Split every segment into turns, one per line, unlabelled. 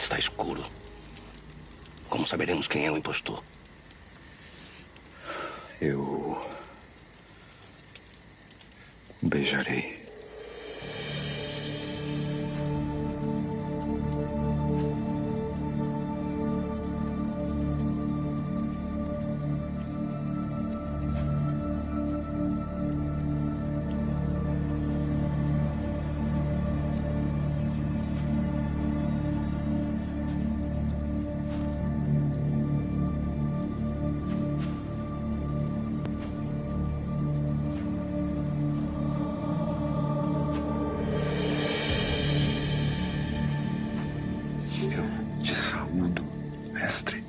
está escuro. Como saberemos quem é o impostor?
Eu beijarei. Mestre.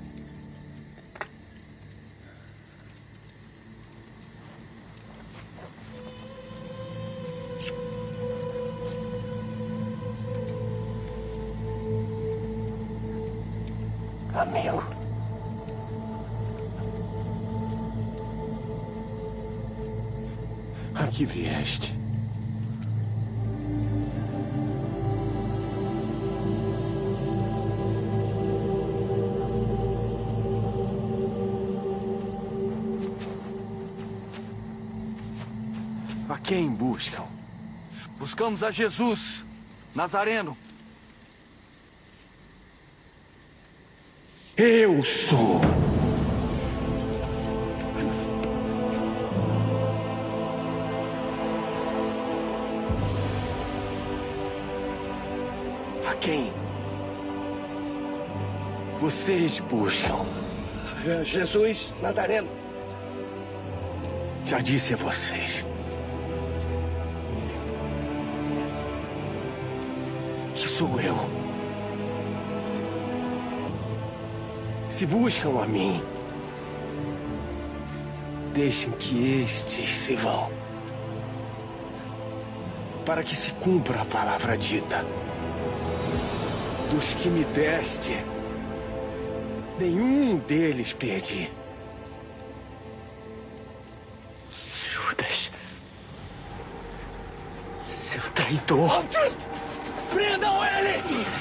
Amigo.
A que vieste? A quem buscam?
Buscamos a Jesus, Nazareno.
Eu sou. A quem vocês buscam?
Jesus Nazareno.
Já disse a vocês que sou eu. Se buscam a mim, deixem que estes se vão, para que se cumpra a palavra dita. Dos que me deste, nenhum deles perdi. Judas, seu traidor.
Prendam ele!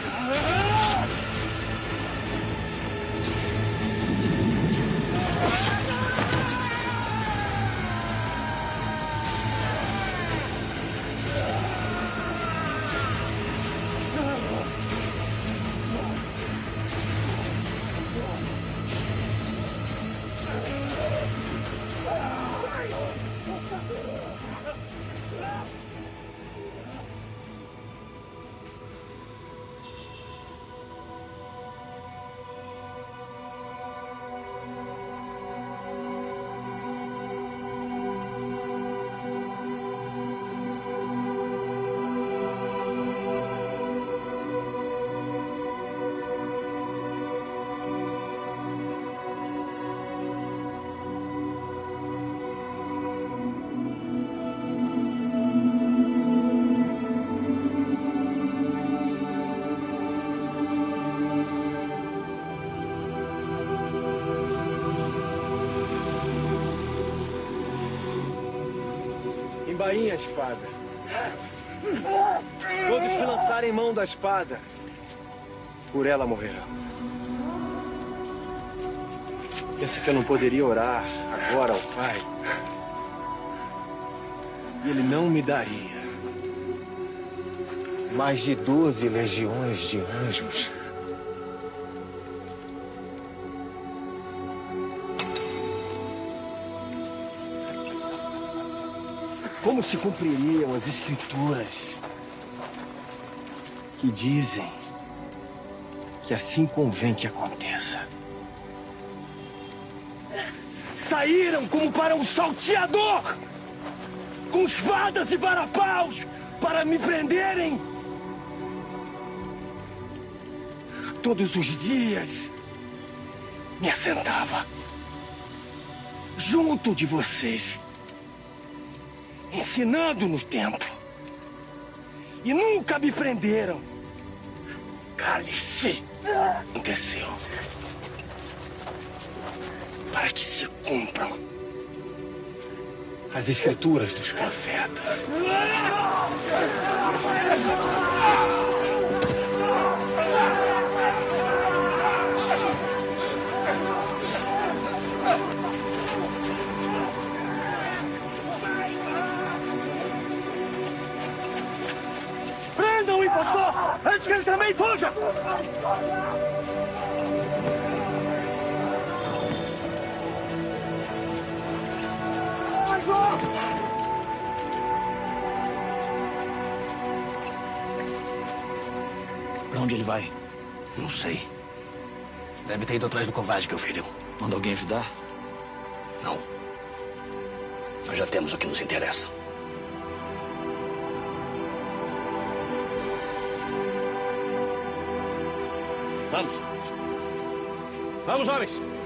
Embainhem a espada. Todos que lançarem mão da espada, por ela morrerão. Pensa que eu não poderia orar agora ao Pai? E Ele não me daria mais de 12 legiões de anjos. Como se cumpririam as escrituras que dizem que assim convém que aconteça? Saíram como para um salteador, com espadas e varapaus, para me prenderem. Todos os dias me assentava junto de vocês, ensinando no templo. E nunca me prenderam. Cale-se.
Aconteceu. Para que se cumpram
as escrituras dos profetas. Pastor, antes que ele também fuja!
Pra onde ele vai?
Não sei. Deve ter ido atrás do covarde que o feriu.
Manda alguém ajudar?
Não. Nós já temos o que nos interessa. Vamos. Vamos, homens.